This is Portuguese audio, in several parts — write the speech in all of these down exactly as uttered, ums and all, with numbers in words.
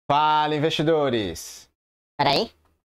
Fala, investidores! Peraí.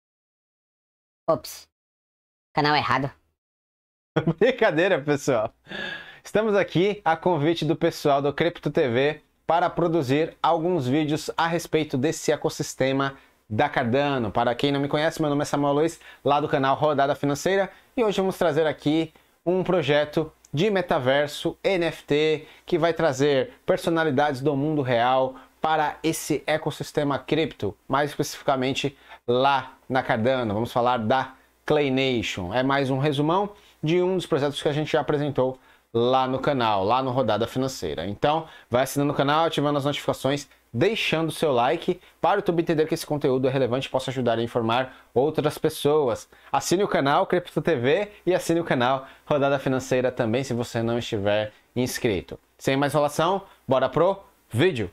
Ops. Canal errado. Brincadeira, pessoal! Estamos aqui a convite do pessoal do Cripto T V para produzir alguns vídeos a respeito desse ecossistema da Cardano. Para quem não me conhece, meu nome é Samuel Luiz, lá do canal Rodada Financeira, e hoje vamos trazer aqui um projeto de metaverso N F T que vai trazer personalidades do mundo real para esse ecossistema cripto, mais especificamente lá na Cardano. Vamos falar da Claynation. É mais um resumão de um dos projetos que a gente já apresentou lá no canal, lá no Rodada Financeira. Então, vai assinando o canal, ativando as notificações, deixando o seu like para o YouTube entender que esse conteúdo é relevante e possa ajudar a informar outras pessoas. Assine o canal Cripto T V e assine o canal Rodada Financeira também, se você não estiver inscrito. Sem mais enrolação, bora pro vídeo!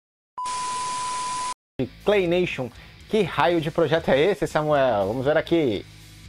Claynation, que raio de projeto é esse, Samuel? Vamos ver aqui.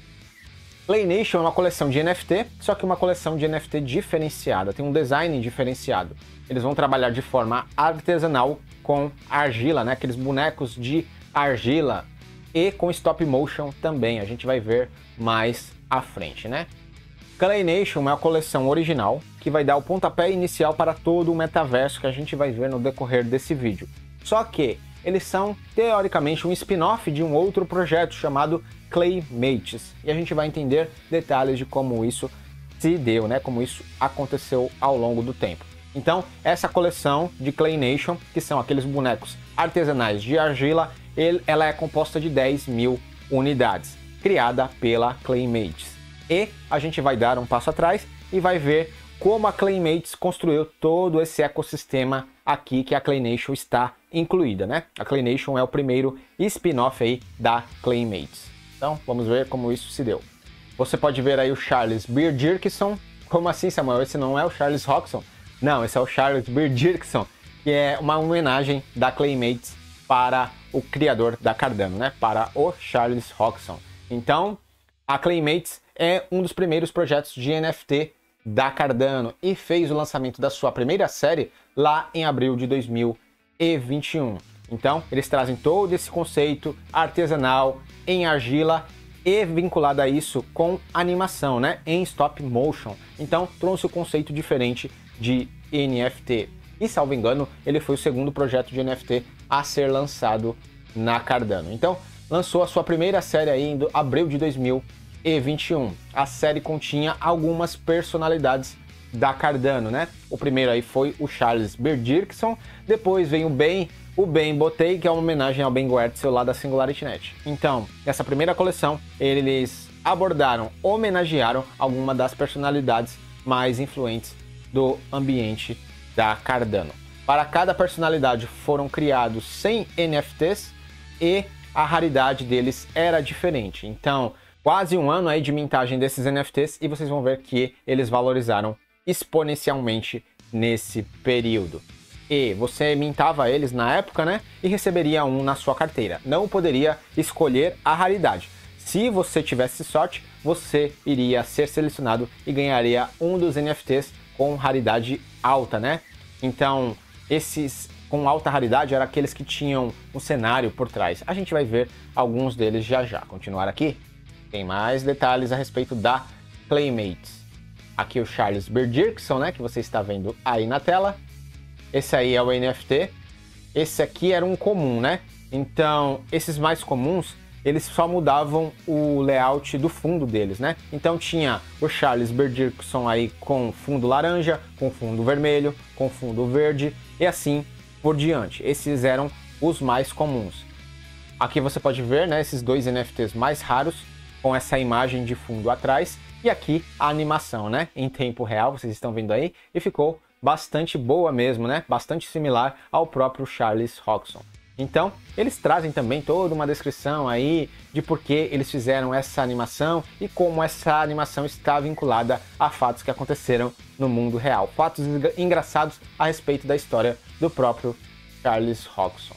Claynation é uma coleção de N F T, só que uma coleção de N F T diferenciada, tem um design diferenciado. Eles vão trabalhar de forma artesanal com argila, né? Aqueles bonecos de argila, e com stop motion também, a gente vai ver mais à frente, né? Claynation é uma coleção original que vai dar o pontapé inicial para todo o metaverso que a gente vai ver no decorrer desse vídeo. Só que eles são, teoricamente, um spin-off de um outro projeto chamado Claymates. E a gente vai entender detalhes de como isso se deu, né? Como isso aconteceu ao longo do tempo. Então, essa coleção de Claynation, que são aqueles bonecos artesanais de argila, ele, ela é composta de dez mil unidades, criada pela Claymates. E a gente vai dar um passo atrás e vai ver como a Claymates construiu todo esse ecossistema aqui que a Claynation está incluída, né? A Claynation é o primeiro spin-off aí da Claymates. Então, vamos ver como isso se deu. Você pode ver aí o Charles Byrd-Dirkson. Como assim, Samuel? Esse não é o Charles Hodgson? Não, esse é o Charles Byrd-Dirkson, que é uma homenagem da Claymates para o criador da Cardano, né? Para o Charles Hodgson. Então, a Claymates é um dos primeiros projetos de N F T da Cardano e fez o lançamento da sua primeira série lá em abril de dois mil e vinte e um. Então, eles trazem todo esse conceito artesanal em argila e vinculado a isso com animação, né, em stop motion. Então, trouxe o conceito diferente de N F T. E, salvo engano, ele foi o segundo projeto de N F T a ser lançado na Cardano. Então, lançou a sua primeira série aí em abril de dois mil e vinte e um. A série continha algumas personalidades da Cardano, né? O primeiro aí foi o Charles Byrd-Dirkson, depois vem o Ben, o Ben Botei, que é uma homenagem ao Ben Goertzel lá da SingularityNet. Então, nessa primeira coleção, eles abordaram, homenagearam alguma das personalidades mais influentes do ambiente da Cardano. Para cada personalidade foram criados cem N F Ts e a raridade deles era diferente. Então, quase um ano aí de mintagem desses N F Ts e vocês vão ver que eles valorizaram exponencialmente nesse período. E você mintava eles na época, né? E receberia um na sua carteira. Não poderia escolher a raridade. Se você tivesse sorte, você iria ser selecionado e ganharia um dos N F Ts com raridade alta, né? Então, esses com alta raridade eram aqueles que tinham um cenário por trás. A gente vai ver alguns deles já já. Continuar aqui. Tem mais detalhes a respeito da Claymates. Aqui o Charles Byrd-Dirkson, né, que você está vendo aí na tela. Esse aí é o N F T. Esse aqui era um comum, né? Então, esses mais comuns, eles só mudavam o layout do fundo deles, né? Então tinha o Charles Byrd-Dirkson aí com fundo laranja, com fundo vermelho, com fundo verde e assim por diante. Esses eram os mais comuns. Aqui você pode ver, né, esses dois N F Ts mais raros, com essa imagem de fundo atrás, e aqui a animação, né, em tempo real, vocês estão vendo aí, e ficou bastante boa mesmo, né, bastante similar ao próprio Charles Hodgson. Então, eles trazem também toda uma descrição aí de por que eles fizeram essa animação e como essa animação está vinculada a fatos que aconteceram no mundo real, fatos engraçados a respeito da história do próprio Charles Hodgson.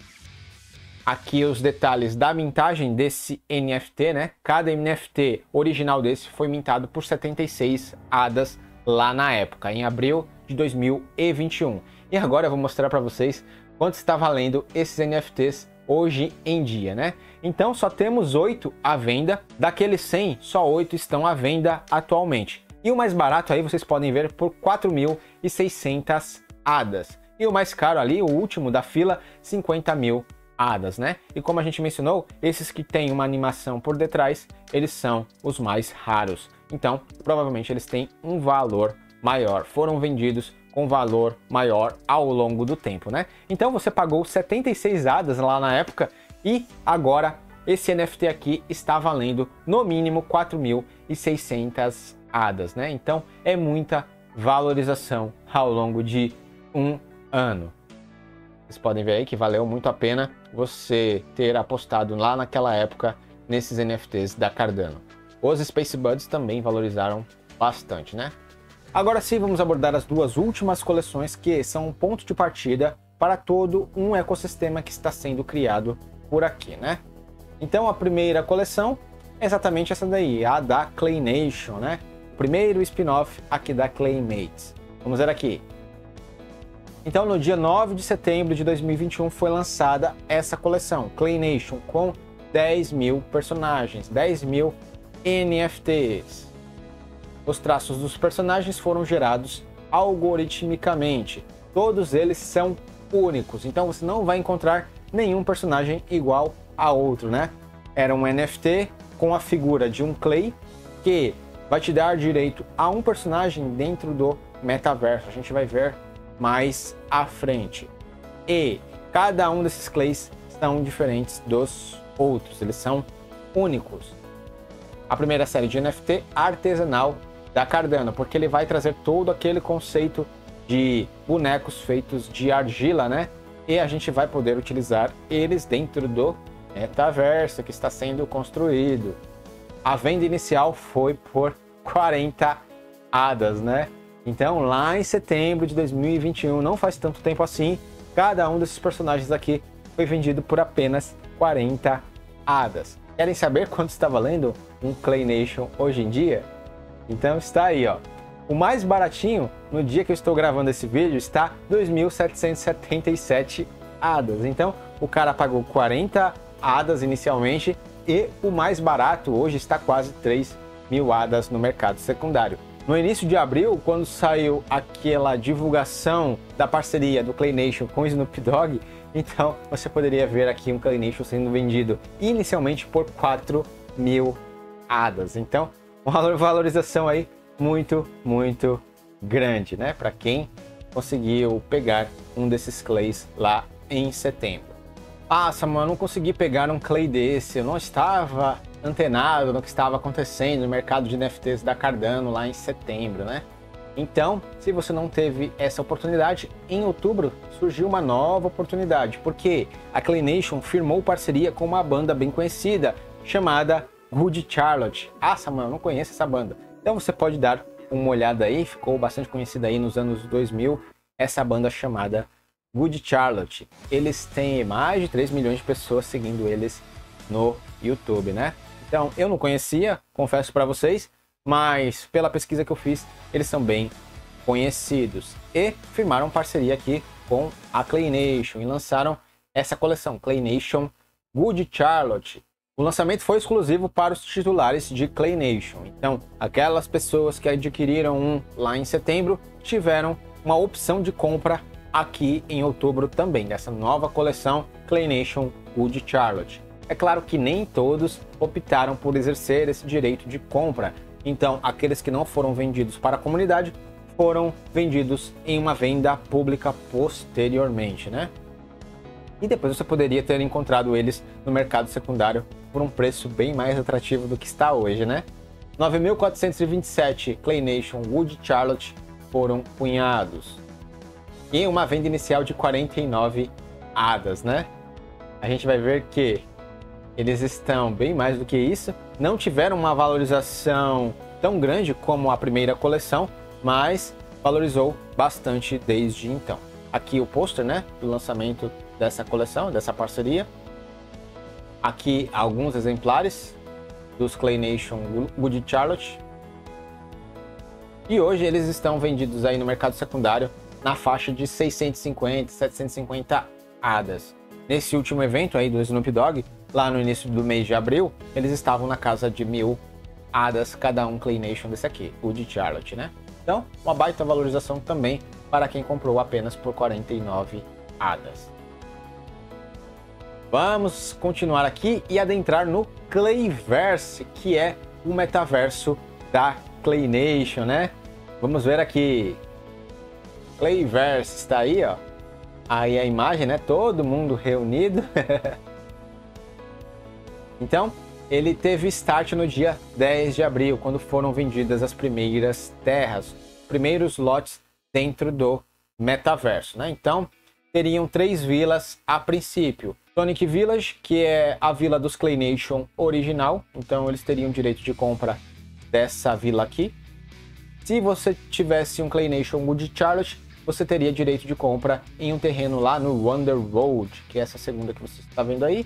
Aqui os detalhes da mintagem desse N F T, né? Cada N F T original desse foi mintado por setenta e seis A D As lá na época, em abril de dois mil e vinte e um. E agora eu vou mostrar para vocês quanto está valendo esses N F Ts hoje em dia, né? Então só temos oito à venda, daqueles cem, só oito estão à venda atualmente. E o mais barato aí vocês podem ver por quatro mil e seiscentas A D As. E o mais caro ali, o último da fila, cinquenta mil A D As, né? E como a gente mencionou, esses que têm uma animação por detrás, eles são os mais raros. Então, provavelmente eles têm um valor maior, foram vendidos com valor maior ao longo do tempo, né? Então você pagou setenta e seis A D As lá na época e agora esse N F T aqui está valendo no mínimo quatro mil e seiscentas A D As, né? Então é muita valorização ao longo de um ano. Vocês podem ver aí que valeu muito a pena você ter apostado lá naquela época nesses N F Ts da Cardano. Os Space Buds também valorizaram bastante, né? Agora sim, vamos abordar as duas últimas coleções que são um ponto de partida para todo um ecossistema que está sendo criado por aqui, né? Então a primeira coleção é exatamente essa daí, a da Clay Nation, né? O primeiro spin-off aqui da Claymates. Vamos ver aqui. Então no dia nove de setembro de dois mil e vinte e um foi lançada essa coleção, Clay Nation, com dez mil personagens, dez mil N F Ts. Os traços dos personagens foram gerados algoritmicamente. Todos eles são únicos, então você não vai encontrar nenhum personagem igual a outro, né? Era um N F T com a figura de um Clay que vai te dar direito a um personagem dentro do metaverso. A gente vai ver mais à frente. E cada um desses Clays são diferentes dos outros, eles são únicos. A primeira série de N F T artesanal da Cardano, porque ele vai trazer todo aquele conceito de bonecos feitos de argila, né? E a gente vai poder utilizar eles dentro do metaverso que está sendo construído. A venda inicial foi por quarenta A D As, né? Então, lá em setembro de dois mil e vinte e um, não faz tanto tempo assim, cada um desses personagens aqui foi vendido por apenas quarenta A D As. Querem saber quanto está valendo um Clay Nation hoje em dia? Então está aí, ó. O mais baratinho, no dia que eu estou gravando esse vídeo, está dois mil setecentos e setenta e sete A D As. Então, o cara pagou quarenta A D As inicialmente e o mais barato hoje está quase três mil A D As no mercado secundário. No início de abril, quando saiu aquela divulgação da parceria do Clay Nation com o Snoop Dogg, então você poderia ver aqui um Clay Nation sendo vendido inicialmente por quatro mil A D As. Então, uma valorização aí muito, muito grande, né? Para quem conseguiu pegar um desses Clays lá em setembro. Ah, Samuel, eu não consegui pegar um Clay desse, eu não estava antenado no que estava acontecendo no mercado de N F Ts da Cardano lá em setembro, né? Então, se você não teve essa oportunidade, em outubro surgiu uma nova oportunidade, porque a Clay Nation firmou parceria com uma banda bem conhecida, chamada Good Charlotte. Ah, Samuel, eu não conheço essa banda. Então você pode dar uma olhada aí, ficou bastante conhecida aí nos anos dois mil, essa banda chamada Good Charlotte. Eles têm mais de três milhões de pessoas seguindo eles no YouTube, né? Então, eu não conhecia, confesso para vocês, mas pela pesquisa que eu fiz, eles são bem conhecidos. E firmaram parceria aqui com a Clay Nation e lançaram essa coleção, Clay Nation Good Charlotte. O lançamento foi exclusivo para os titulares de Clay Nation. Então, aquelas pessoas que adquiriram um lá em setembro tiveram uma opção de compra aqui em outubro também, dessa nova coleção Clay Nation Good Charlotte. É claro que nem todos optaram por exercer esse direito de compra. Então, aqueles que não foram vendidos para a comunidade foram vendidos em uma venda pública posteriormente, né? E depois você poderia ter encontrado eles no mercado secundário por um preço bem mais atrativo do que está hoje, né? nove mil quatrocentos e vinte e sete Clay Nation Good Charlotte foram punhados. E uma venda inicial de quarenta e nove A D As, né? A gente vai ver que eles estão bem mais do que isso. Não tiveram uma valorização tão grande como a primeira coleção, mas valorizou bastante desde então. Aqui o pôster, né, do lançamento dessa coleção, dessa parceria. Aqui alguns exemplares dos Clay Nation Good Charlotte. E hoje eles estão vendidos aí no mercado secundário na faixa de seiscentos e cinquenta, setecentos e cinquenta hadas. Nesse último evento aí do Snoop Dogg, lá no início do mês de abril, eles estavam na casa de mil hadas cada um Clay Nation desse aqui, o de Charlotte, né? Então, uma baita valorização também para quem comprou apenas por quarenta e nove hadas. Vamos continuar aqui e adentrar no Clayverse, que é o metaverso da Clay Nation, né? Vamos ver aqui. Clayverse está aí, ó. Aí a imagem, né? Todo mundo reunido. Então, ele teve start no dia dez de abril, quando foram vendidas as primeiras terras, primeiros lotes dentro do metaverso, né? Então, teriam três vilas a princípio. Sonic Village, que é a vila dos Clay Nation original, então eles teriam direito de compra dessa vila aqui. Se você tivesse um Clay Nation Wood Charlotte, você teria direito de compra em um terreno lá no Wonder Road, que é essa segunda que você está vendo aí.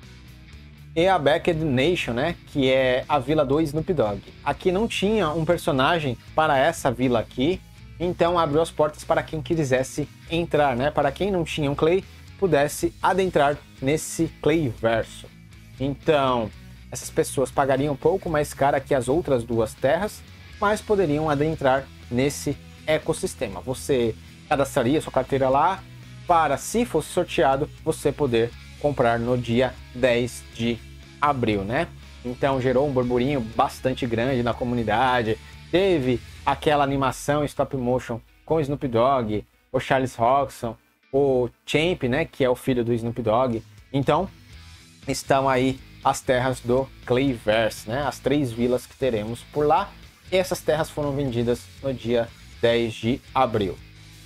E a Backed Nation, né, que é a vila do Snoop Dogg. Aqui não tinha um personagem para essa vila aqui, então abriu as portas para quem quisesse entrar, né? Para quem não tinha um Clay, pudesse adentrar nesse Clayverso. Então, essas pessoas pagariam um pouco mais caro que as outras duas terras, mas poderiam adentrar nesse ecossistema. Você cadastraria sua carteira lá para, se fosse sorteado, você poder comprar no dia dez de abril, né? Então gerou um burburinho bastante grande na comunidade. Teve aquela animação stop motion com o Snoop Dogg, o Charles Roxon, o Champ, né, que é o filho do Snoop Dogg. Então, estão aí as terras do Clayverse, né? As três vilas que teremos por lá. E essas terras foram vendidas no dia dez de abril.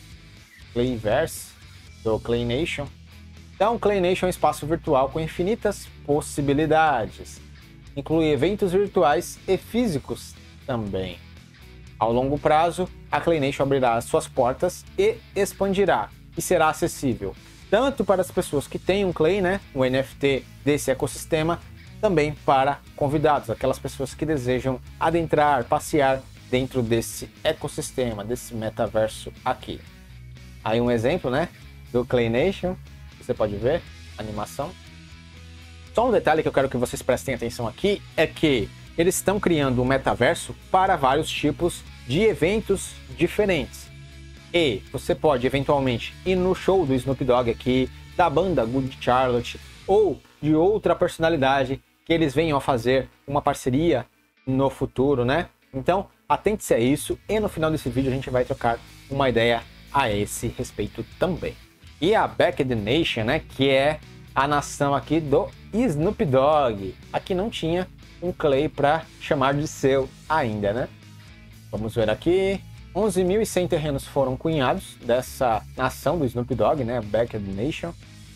Clayverse do Clay Nation. Então, Clay Nation é um espaço virtual com infinitas possibilidades. Inclui eventos virtuais e físicos também. Ao longo prazo, a Clay Nation abrirá as suas portas e expandirá, e será acessível tanto para as pessoas que têm um Clay, né, o N F T desse ecossistema, também para convidados, aquelas pessoas que desejam adentrar, passear dentro desse ecossistema, desse metaverso aqui. Aí um exemplo, né, do Clay Nation, você pode ver a animação. Só um detalhe que eu quero que vocês prestem atenção aqui é que eles estão criando um metaverso para vários tipos de eventos diferentes. E você pode eventualmente ir no show do Snoop Dogg aqui, da banda Good Charlotte, ou de outra personalidade que eles venham a fazer uma parceria no futuro, né? Então, atente-se a isso e no final desse vídeo a gente vai trocar uma ideia a esse respeito também. E a Backed Nation, né, que é a nação aqui do Snoop Dogg. Aqui não tinha um Clay para chamar de seu ainda, né? Vamos ver aqui. onze mil e cem terrenos foram cunhados dessa nação do Snoop Dogg, né? Backed Nation.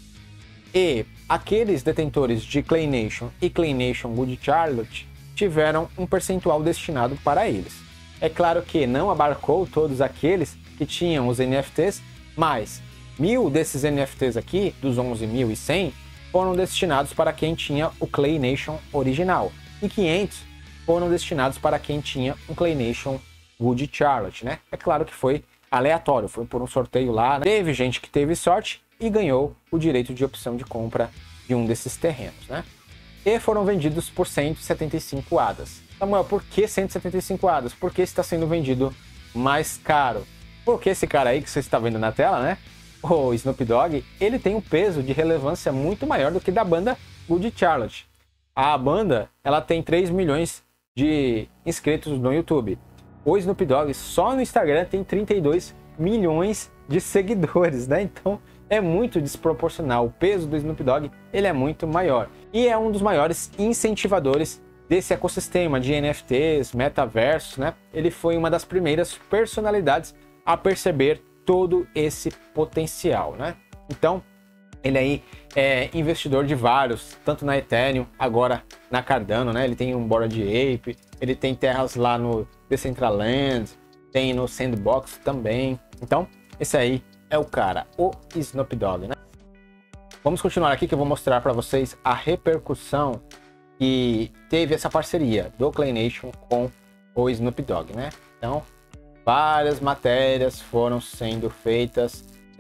E aqueles detentores de Clay Nation e Clay Nation Wood Charlotte tiveram um percentual destinado para eles. É claro que não abarcou todos aqueles que tinham os N F Ts, mas mil desses N F Ts aqui, dos onze mil e cem, foram destinados para quem tinha o Clay Nation original. E quinhentos foram destinados para quem tinha um Clay Nation Wood Charlotte, né? É claro que foi aleatório, foi por um sorteio lá, né? Teve gente que teve sorte e ganhou o direito de opção de compra de um desses terrenos, né? E foram vendidos por cento e setenta e cinco hadas. Samuel, por que cento e setenta e cinco hadas? Por que está sendo vendido mais caro? Porque esse cara aí que você está vendo na tela, né? O Snoop Dogg, ele tem um peso de relevância muito maior do que da banda Good Charlotte. A banda, ela tem três milhões de inscritos no YouTube. O Snoop Dogg só no Instagram tem trinta e dois milhões de seguidores, né? Então é muito desproporcional. O peso do Snoop Dogg, ele é muito maior. E é um dos maiores incentivadores desse ecossistema de N F Ts, metaversos, né? Ele foi uma das primeiras personalidades a perceber todo esse potencial, né? Então, ele aí é investidor de vários, tanto na Ethereum, agora na Cardano, né? Ele tem um Bored Ape, ele tem terras lá no Decentraland, tem no Sandbox também. Então, esse aí é o cara, o Snoop Dogg, né? Vamos continuar aqui que eu vou mostrar para vocês a repercussão que teve essa parceria do Clay Nation com o Snoop Dogg, né? Então, várias matérias foram sendo feitas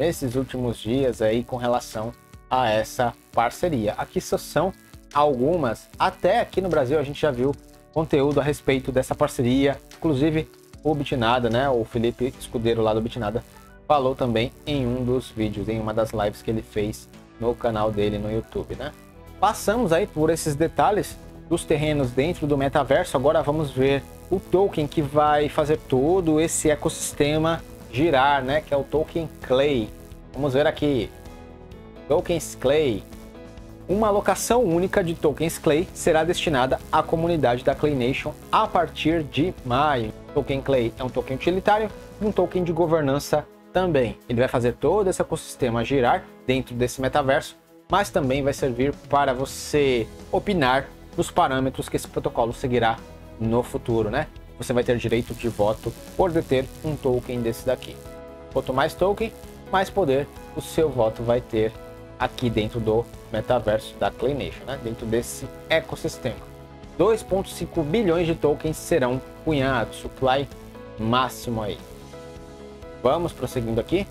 nesses últimos dias aí com relação a essa parceria. Aqui só são algumas, até aqui no Brasil a gente já viu conteúdo a respeito dessa parceria, inclusive o Bitnada, né, o Felipe Escudeiro lá do Bitnada falou também em um dos vídeos, em uma das lives que ele fez no canal dele no YouTube, né? Passamos aí por esses detalhes dos terrenos dentro do metaverso, agora vamos ver o token que vai fazer todo esse ecossistema girar, né, que é o token Clay. Vamos ver aqui, tokens Clay. Uma alocação única de tokens Clay será destinada à comunidade da Clay Nation a partir de maio. O token Clay é um token utilitário e um token de governança também. Ele vai fazer todo esse ecossistema girar dentro desse metaverso, mas também vai servir para você opinar nos parâmetros que esse protocolo seguirá no futuro, né? Você vai ter direito de voto por deter um token desse daqui. Quanto mais token, mais poder o seu voto vai ter aqui dentro do metaverso da Clay Nation, né? Dentro desse ecossistema. dois vírgula cinco bilhões de tokens serão cunhados, supply máximo aí. Vamos prosseguindo aqui.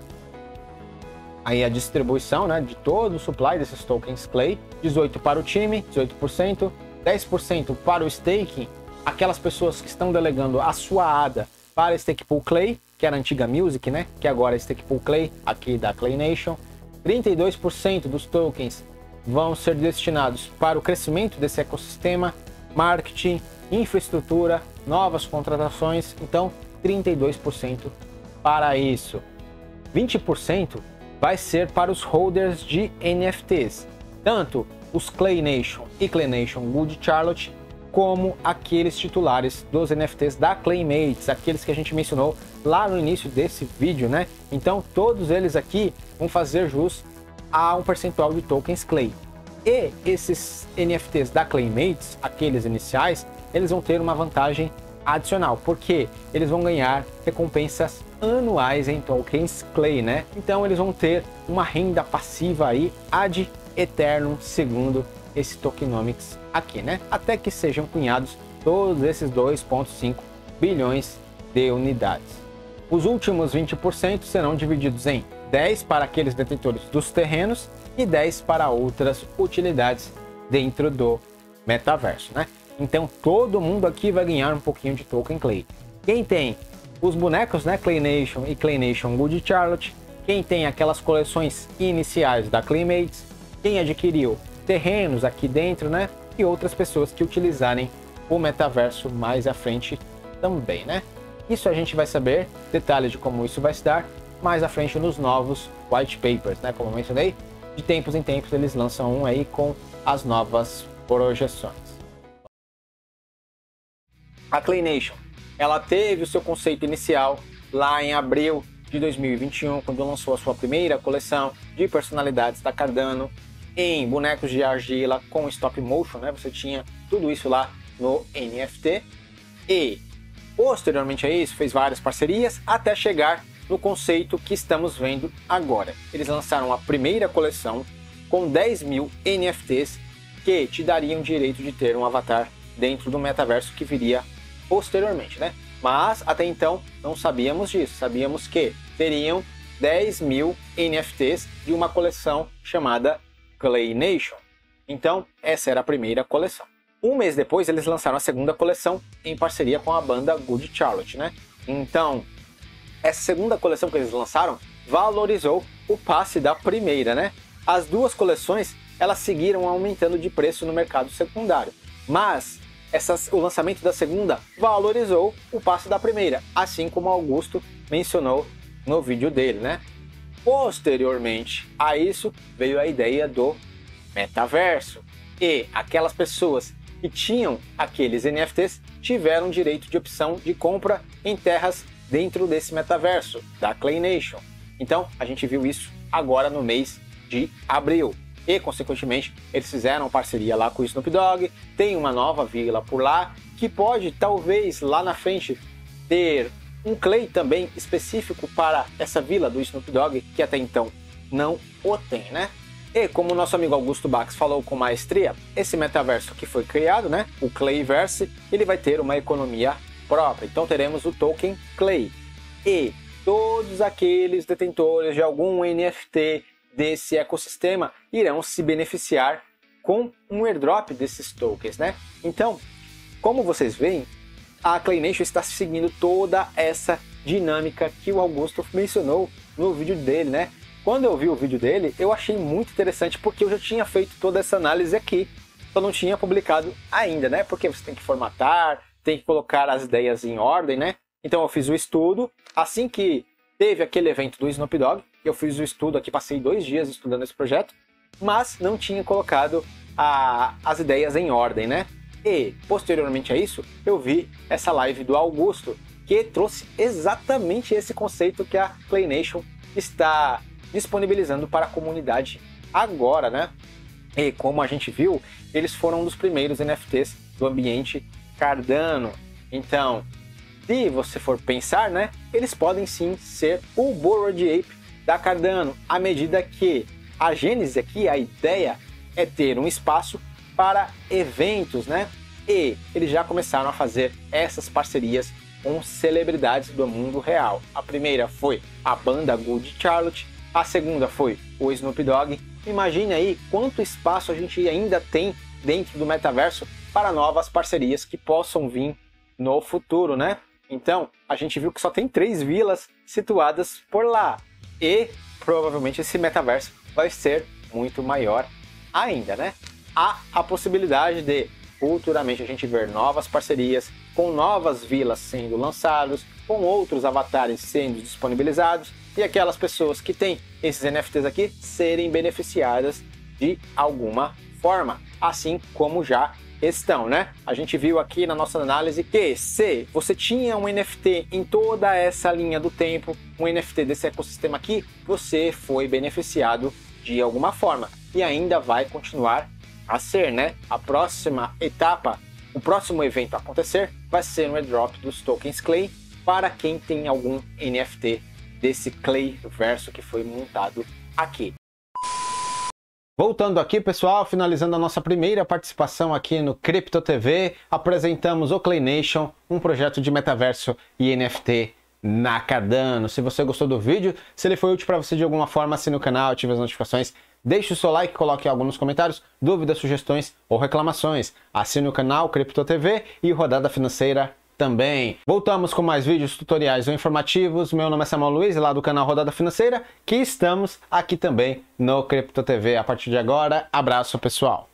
Aí a distribuição, né, de todo o supply desses tokens Clay, dezoito para o time, dezoito por cento, dez por cento para o staking, aquelas pessoas que estão delegando a sua A D A para Stake Pool Clay, que era a antiga Music, né, que agora é Stake Pool Clay, aqui da Clay Nation. trinta e dois por cento dos tokens vão ser destinados para o crescimento desse ecossistema, marketing, infraestrutura, novas contratações, então trinta e dois por cento para isso. vinte por cento vai ser para os holders de N F Ts, tanto os Clay Nation e Clay Nation Good Charlotte, como aqueles titulares dos N F Ts da Claymates, aqueles que a gente mencionou lá no início desse vídeo, né? Então todos eles aqui vão fazer jus a um percentual de tokens Clay. E esses N F Ts da Claymates, aqueles iniciais, eles vão ter uma vantagem adicional, porque eles vão ganhar recompensas anuais em tokens Clay, né? Então eles vão ter uma renda passiva aí ad eternum, segundo esse tokenomics aqui, né? Até que sejam cunhados todos esses dois vírgula cinco bilhões de unidades. Os últimos vinte por cento serão divididos em dez para aqueles detentores dos terrenos e dez para outras utilidades dentro do metaverso, né? Então todo mundo aqui vai ganhar um pouquinho de token Clay. Quem tem os bonecos, né, Clay Nation e Clay Nation Good Charlotte, quem tem aquelas coleções iniciais da Claymates, quem adquiriu terrenos aqui dentro, né, e outras pessoas que utilizarem o metaverso mais à frente também, né? Isso a gente vai saber, detalhes de como isso vai se dar mais à frente nos novos white papers, né? Como eu mencionei, de tempos em tempos eles lançam um aí com as novas projeções. A Clay Nation, ela teve o seu conceito inicial lá em abril de dois mil e vinte e um, quando lançou a sua primeira coleção de personalidades da Cardano em bonecos de argila com stop motion, né? Você tinha tudo isso lá no N F T e posteriormente a isso fez várias parcerias até chegar no conceito que estamos vendo agora. Eles lançaram a primeira coleção com dez mil N F Ts que te dariam direito de ter um avatar dentro do metaverso que viria posteriormente, né? Mas até então não sabíamos disso, sabíamos que teriam dez mil N F Ts de uma coleção chamada Clay Nation. Então essa era a primeira coleção. Um mês depois eles lançaram a segunda coleção em parceria com a banda Good Charlotte, né? Então essa segunda coleção que eles lançaram valorizou o passe da primeira, né? As duas coleções elas seguiram aumentando de preço no mercado secundário, mas essas, o lançamento da segunda valorizou o passe da primeira, assim como Augusto mencionou no vídeo dele, né? Posteriormente a isso veio a ideia do metaverso e aquelas pessoas que tinham aqueles N F Ts tiveram direito de opção de compra em terras dentro desse metaverso da Clay Nation. Então a gente viu isso agora no mês de abril e consequentemente eles fizeram parceria lá com o Snoop Dogg. Tem uma nova vila por lá que pode talvez lá na frente ter um Clay também específico para essa vila do Snoop Dogg, que até então não o tem, né? E como o nosso amigo Augusto Bax falou com maestria, esse metaverso que foi criado, né, o Clayverse, ele vai ter uma economia própria. Então teremos o token Clay. E todos aqueles detentores de algum N F T desse ecossistema irão se beneficiar com um airdrop desses tokens, né? Então, como vocês veem, a Claynation está seguindo toda essa dinâmica que o Augusto mencionou no vídeo dele, né? Quando eu vi o vídeo dele, eu achei muito interessante porque eu já tinha feito toda essa análise aqui, só não tinha publicado ainda, né? Porque você tem que formatar, tem que colocar as ideias em ordem, né? Então eu fiz o estudo, assim que teve aquele evento do Snoop Dogg, eu fiz o estudo aqui, passei dois dias estudando esse projeto, mas não tinha colocado a, as ideias em ordem, né? E, posteriormente a isso, eu vi essa live do Augusto, que trouxe exatamente esse conceito que a Claynation está disponibilizando para a comunidade agora, né? E como a gente viu, eles foram um dos primeiros N F Ts do ambiente Cardano. Então, se você for pensar, né, eles podem sim ser o Bored Ape da Cardano, à medida que a gênese aqui, a ideia é ter um espaço para eventos, né? E eles já começaram a fazer essas parcerias com celebridades do mundo real. A primeira foi a banda Good Charlotte, a segunda foi o Snoop Dogg. Imagine aí quanto espaço a gente ainda tem dentro do metaverso para novas parcerias que possam vir no futuro, né? Então, a gente viu que só tem três vilas situadas por lá. E provavelmente esse metaverso vai ser muito maior ainda, né? Há a possibilidade de futuramente a gente ver novas parcerias com novas vilas sendo lançadas, com outros avatares sendo disponibilizados e aquelas pessoas que têm esses N F Ts aqui serem beneficiadas de alguma forma, assim como já estão, né? A gente viu aqui na nossa análise que se você tinha um N F T em toda essa linha do tempo, um N F T desse ecossistema aqui, você foi beneficiado de alguma forma e ainda vai continuar a ser, né? A próxima etapa, o próximo evento a acontecer vai ser um airdrop dos tokens Clay para quem tem algum N F T desse Clay verso que foi montado aqui. Voltando aqui, pessoal, finalizando a nossa primeira participação aqui no Crypto T V, apresentamos o Claynation, um projeto de metaverso e N F T na Cardano. Se você gostou do vídeo, se ele foi útil para você de alguma forma, assine o canal, ative as notificações, deixe o seu like, coloque algo nos comentários, dúvidas, sugestões ou reclamações. Assine o canal Crypto T V e Rodada Financeira também. Voltamos com mais vídeos, tutoriais ou informativos. Meu nome é Samuel Luiz, lá do canal Rodada Financeira, que estamos aqui também no Crypto T V. A partir de agora, abraço pessoal.